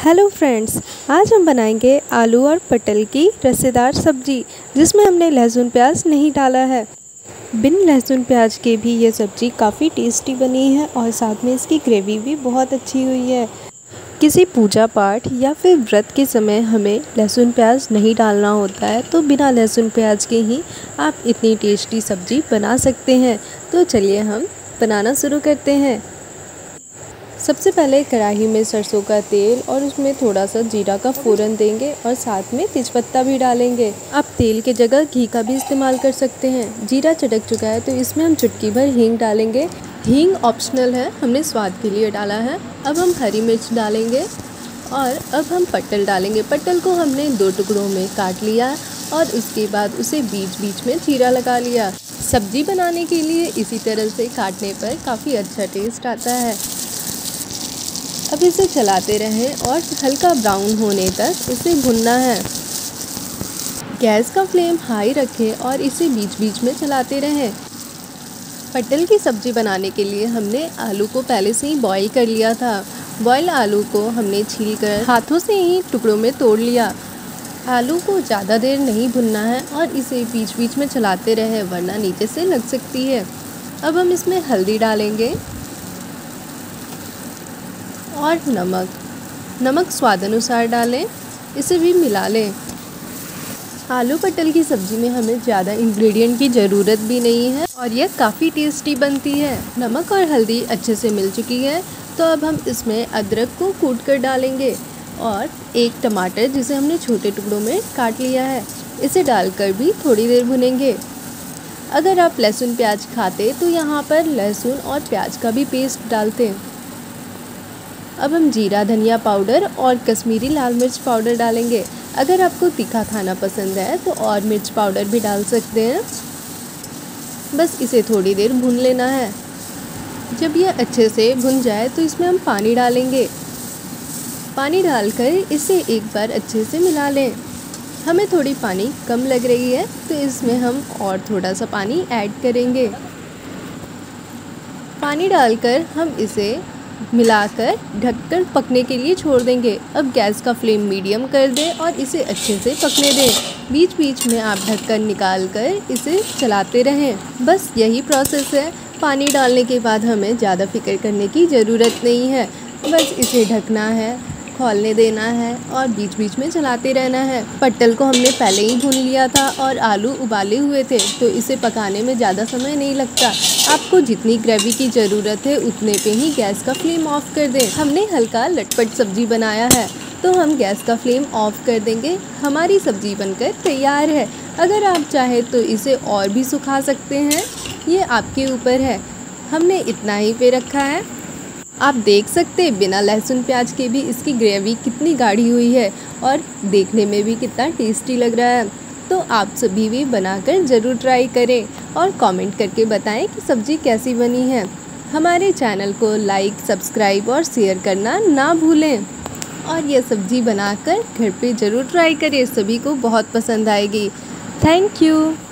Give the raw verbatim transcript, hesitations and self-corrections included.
Hello friends, आज हम बनाएंगे आलू और पटल की रसेदार सब्जी, जिसमें हमने लहसुन प्याज नहीं डाला है। बिन लहसुन प्याज के भी ये सब्जी काफ़ी टेस्टी बनी है और साथ में इसकी ग्रेवी भी बहुत अच्छी हुई है। किसी पूजा पाठ या फिर व्रत के समय हमें लहसुन प्याज नहीं डालना होता है, तो बिना लहसुन प्याज के ही आप इतनी टेस्टी सब्जी बना सकते हैं। तो चलिए हम बनाना शुरू करते हैं। सबसे पहले कढ़ाई में सरसों का तेल और उसमें थोड़ा सा जीरा का फ़ोरन देंगे और साथ में तेज़पत्ता भी डालेंगे। आप तेल के जगह घी का भी इस्तेमाल कर सकते हैं। जीरा चटक चुका है तो इसमें हम चुटकी भर हींग डालेंगे। हींग ऑप्शनल है, हमने स्वाद के लिए डाला है। अब हम हरी मिर्च डालेंगे और अब हम पटल डालेंगे। पटल को हमने दो टुकड़ों में काट लिया और उसके बाद उसे बीच बीच में चीरा लगा लिया। सब्जी बनाने के लिए इसी तरह से काटने पर काफ़ी अच्छा टेस्ट आता है। अब इसे चलाते रहें और हल्का ब्राउन होने तक इसे भुनना है। गैस का फ्लेम हाई रखें और इसे बीच बीच में चलाते रहें। पटल की सब्ज़ी बनाने के लिए हमने आलू को पहले से ही बॉईल कर लिया था। बॉयल आलू को हमने छीलकर हाथों से ही टुकड़ों में तोड़ लिया। आलू को ज़्यादा देर नहीं भुनना है और इसे बीच बीच में चलाते रहें, वरना नीचे से लग सकती है। अब हम इसमें हल्दी डालेंगे और नमक नमक स्वाद अनुसार डालें। इसे भी मिला लें। आलू पटल की सब्ज़ी में हमें ज़्यादा इंग्रेडिएंट की ज़रूरत भी नहीं है और यह काफ़ी टेस्टी बनती है। नमक और हल्दी अच्छे से मिल चुकी है, तो अब हम इसमें अदरक को कूट कर डालेंगे और एक टमाटर जिसे हमने छोटे टुकड़ों में काट लिया है, इसे डालकर भी थोड़ी देर भुनेंगे। अगर आप लहसुन प्याज खाते तो यहाँ पर लहसुन और प्याज का भी पेस्ट डालते। अब हम जीरा धनिया पाउडर और कश्मीरी लाल मिर्च पाउडर डालेंगे। अगर आपको तीखा खाना पसंद है तो और मिर्च पाउडर भी डाल सकते हैं। बस इसे थोड़ी देर भून लेना है। जब यह अच्छे से भुन जाए तो इसमें हम पानी डालेंगे। पानी डालकर इसे एक बार अच्छे से मिला लें। हमें थोड़ी पानी कम लग रही है तो इसमें हम और थोड़ा सा पानी ऐड करेंगे। पानी डालकर हम इसे मिलाकर ढककर पकने के लिए छोड़ देंगे। अब गैस का फ्लेम मीडियम कर दें और इसे अच्छे से पकने दें। बीच बीच में आप ढककर निकाल कर इसे चलाते रहें। बस यही प्रोसेस है। पानी डालने के बाद हमें ज़्यादा फिक्र करने की ज़रूरत नहीं है। बस इसे ढकना है, खोलने देना है और बीच बीच में चलाते रहना है। पटल को हमने पहले ही भून लिया था और आलू उबाले हुए थे, तो इसे पकाने में ज़्यादा समय नहीं लगता। आपको जितनी ग्रेवी की ज़रूरत है उतने पे ही गैस का फ्लेम ऑफ कर दें। हमने हल्का लटपट सब्जी बनाया है, तो हम गैस का फ्लेम ऑफ कर देंगे। हमारी सब्जी बनकर तैयार है। अगर आप चाहें तो इसे और भी सुखा सकते हैं, ये आपके ऊपर है। हमने इतना ही पे रखा है। आप देख सकते हैं बिना लहसुन प्याज के भी इसकी ग्रेवी कितनी गाढ़ी हुई है और देखने में भी कितना टेस्टी लग रहा है। तो आप सभी भी बनाकर ज़रूर ट्राई करें और कमेंट करके बताएं कि सब्ज़ी कैसी बनी है। हमारे चैनल को लाइक, सब्सक्राइब और शेयर करना ना भूलें और यह सब्ज़ी बनाकर घर पे ज़रूर ट्राई करें। सभी को बहुत पसंद आएगी। Thank you.